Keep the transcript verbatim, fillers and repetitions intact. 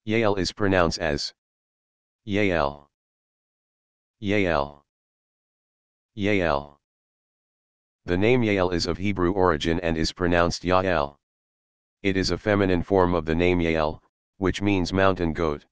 Yael is pronounced as Yael, Yael, Yael. The name Yael is of Hebrew origin and is pronounced yah-EL. It is a feminine form of the name Yael, which means mountain goat.